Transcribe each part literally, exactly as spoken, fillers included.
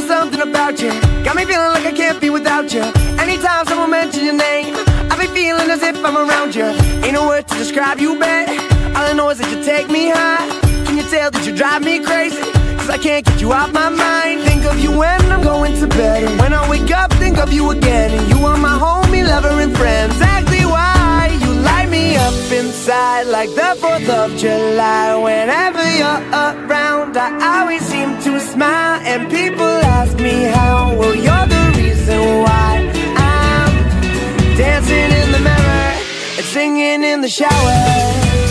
something about you got me feeling like I can't be without you. Anytime someone mentions your name, I be feeling as if I'm around you. Ain't no word to describe you, babe. All I know is that you take me high. Can you tell that you drive me crazy? Cause I can't get you off my mind. Think of you when I'm going to bed, and when I wake up, think of you again. And you are my homie, lover, and friend. Exactly why you light me up inside like the fourth of July. Whenever you're around, I always seem to smile. And people ask me how, well, you're the reason why I'm dancing in the mirror and singing in the shower.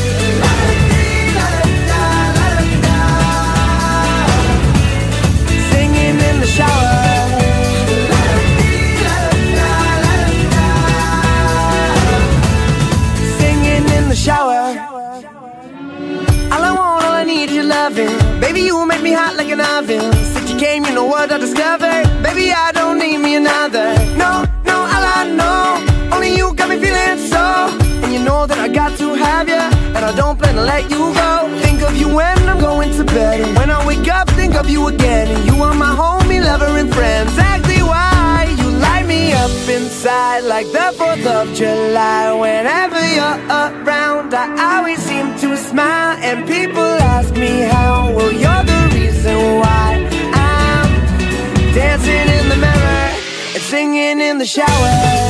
Baby, you make me hot like an oven. Since you came, you know what I discovered. Baby, I don't need me another. No, no, all I know, only you got me feeling so. And you know that I got to have you, and I don't plan to let you go. Think of you when I'm going to bed, and when I wake up, think of you again. And you are my homie, lover, and friend. Exactly why you light me up inside like the fourth of July. Whenever you're around, I always seem to smile. And people ask me how, well, you're the reason why I'm dancing in the mirror and singing in the shower.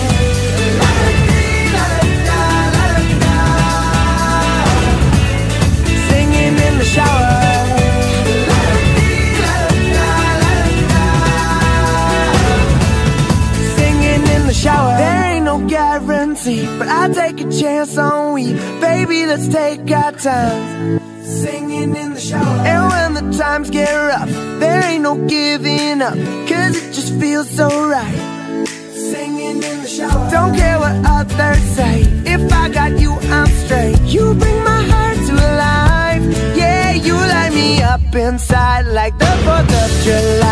Singing in the shower. Shower. There ain't no guarantee, but I'll take a chance on we. Baby, let's take our time, singing in the shower. And when the times get rough, there ain't no giving up, cause it just feels so right, singing in the shower. Don't care what others say, if I got you, I'm straight. You bring my heart to life, yeah, you light me up inside like the fourth of July.